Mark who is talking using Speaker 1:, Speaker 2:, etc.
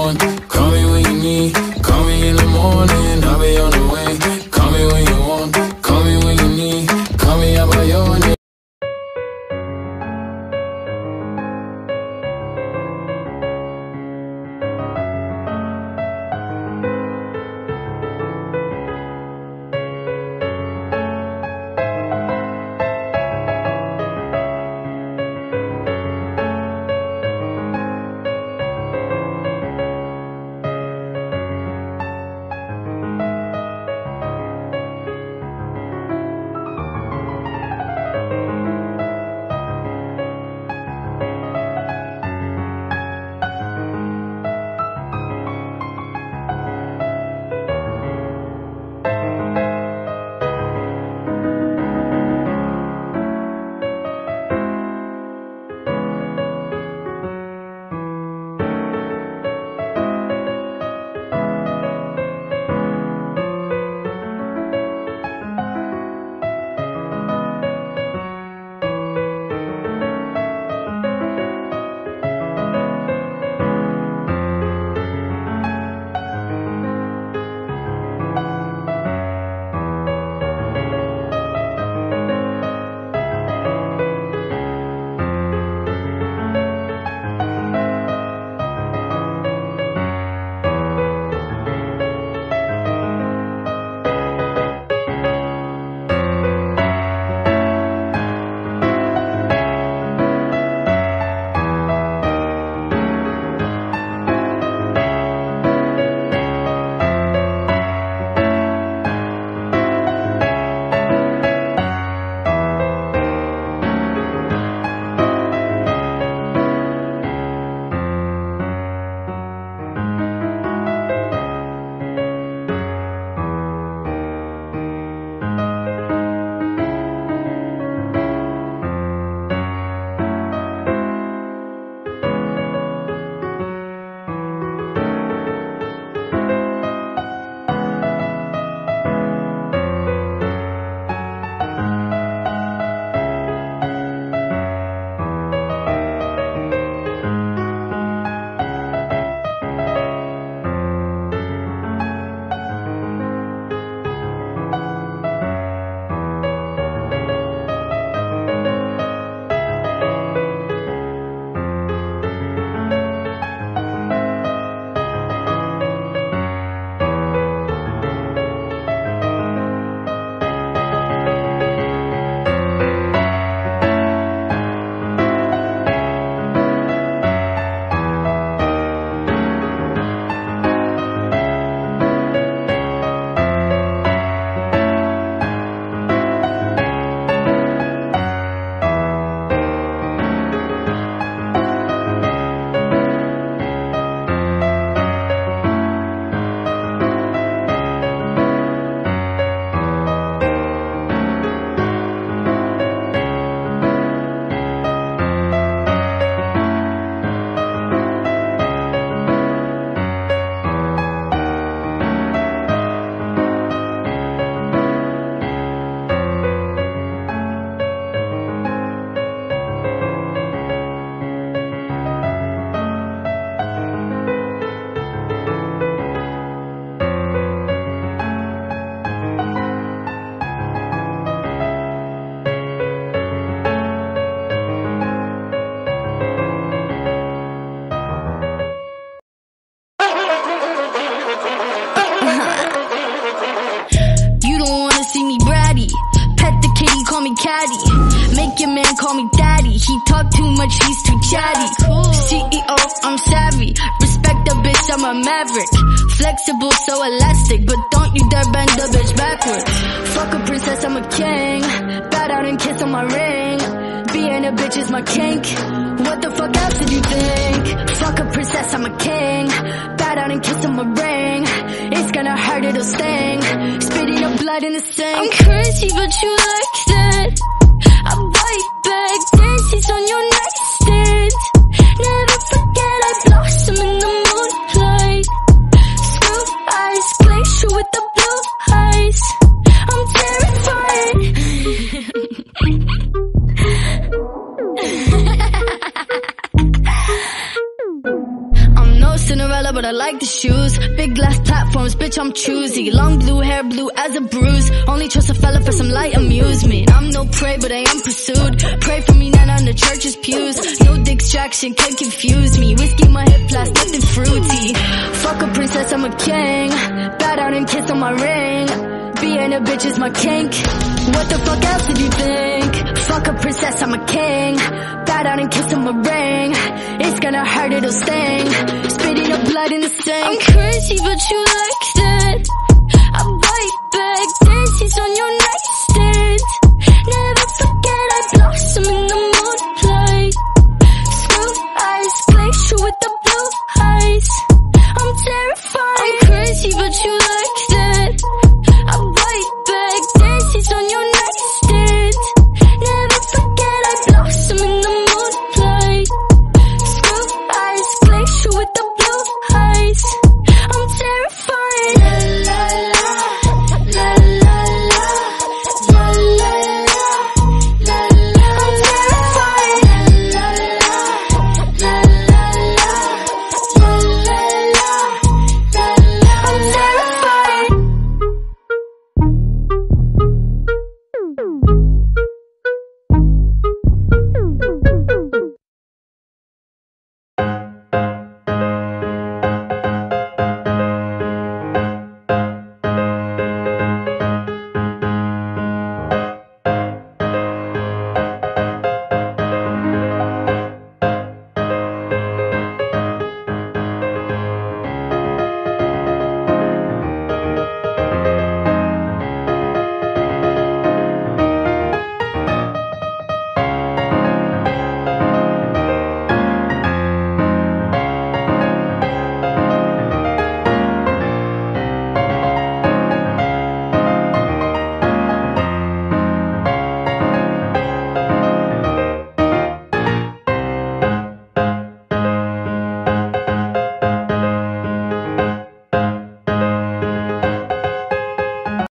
Speaker 1: want. Call me when you need. Call me in the morning, I'll be on the way. Call me when you want. Call me when you need. Call me out by your name.
Speaker 2: Your man call me daddy. He talk too much, he's too chatty. CEO, I'm savvy. Respect the bitch, I'm a maverick. Flexible, so elastic, but don't you dare bend the bitch backwards. Fuck a princess, I'm a king. Bow down and kiss on my ring. Being a bitch is my kink. What the fuck else did you think? Fuck a princess, I'm a king. Bow down and kiss on my ring. It's gonna hurt, it'll sting. Spitting up blood in the sink. I'm crazy, but you like that. I bite back, dances on your nightstand. Never forget I blossom in the moonlight. Screw eyes, glacier with the blue eyes. I'm terrified. Cinderella, but I like the shoes. Big glass platforms, bitch, I'm choosy. Long blue hair, blue as a bruise. Only trust a fella for some light amusement. I'm no prey, but I am pursued. Pray for me, not on the church's pews. No distraction can confuse me. Whiskey in my hip flask, nothing fruity. Fuck a princess, I'm a king. Bow down and kiss on my ring. Being a bitch is my kink. What the fuck else did you think? Fuck a princess, I'm a king. Bow down and kiss on my ring. It's gonna hurt, it'll sting. Spitting up blood in the sink. I'm crazy, but you liked it.